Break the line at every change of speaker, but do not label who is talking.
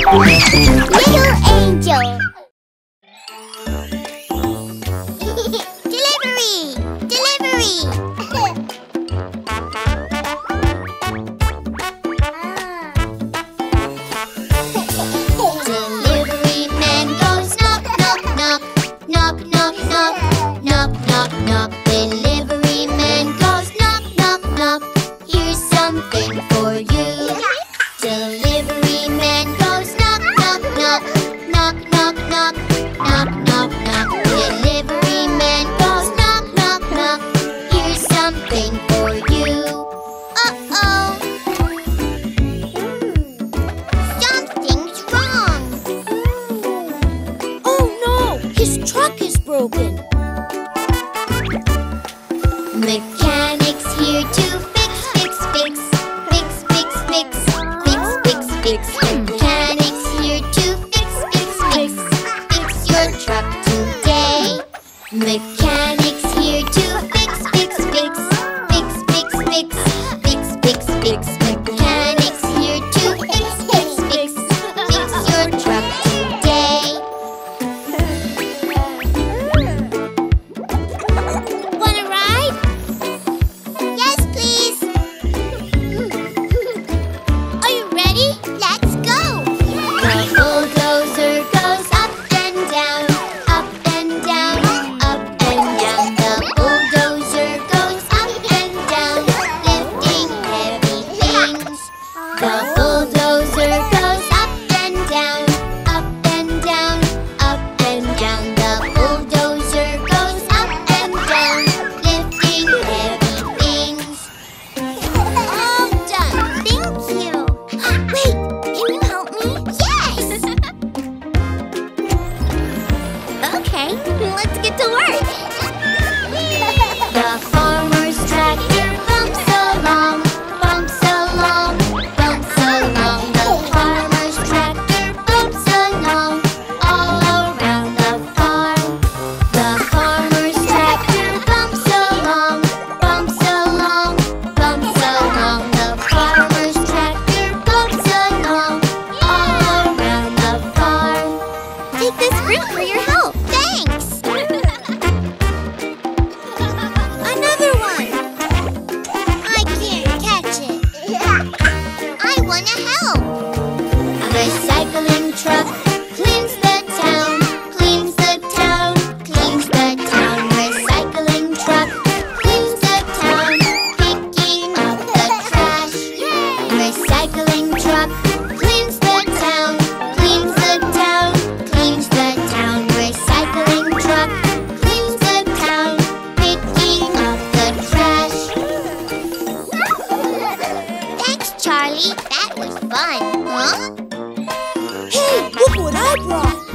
Little angel. Delivery! Delivery! Delivery man goes knock, knock, knock. Knock, knock, knock. Knock, knock, knock. Delivery man goes knock, knock, knock. Here's something for you. Delivery man goes knock, knock, knock. Knock, knock, knock. Knock, knock, knock. Delivery man goes knock, knock, knock. Here's something for you. Uh-oh. Something's wrong.
Oh no! His truck is broken.
Mechanic's here to fix, fix, fix. Fix, fix, fix. Fix, fix, fix. Mechanic's here to fix, fix, fix. Fix your truck today. Mechanic's here to fix, fix, fix. Fix, fix, fix. Fix, fix, fix. Mechanic's here to fix, fix, fix. Fix your truck today. Wanna ride? Yes, please. Are you ready? Let's go. The bulldozer goes up and down, up and down, up and down. The bulldozer goes up and down, lifting heavy things. The bulldozer goes up and down, up and down, up and down. The bulldozer goes up and down, lifting heavy things. All done. Thank you. Wait, can you help me? Yes. Okay, let's get to work. The farmer's tractor bumps along, bumps along, bumps along. The farmer's tractor bumps along all around the farm. The farmer's tractor bumps along, bumps along, bumps along. The farmer's tractor bumps along all around the farm. Take this fruit for your help. Thanks. Another one. I can't catch it. I want to help. Recycling truck cleans the town, cleans the town, cleans the town. Recycling truck cleans the town, picking up the trash. Recycling truck cleans the town, cleans the town, cleans the town. Recycling truck cleans the town, picking up the trash. Thanks, Charlie. That was fun. Huh?
Hey, look what I brought!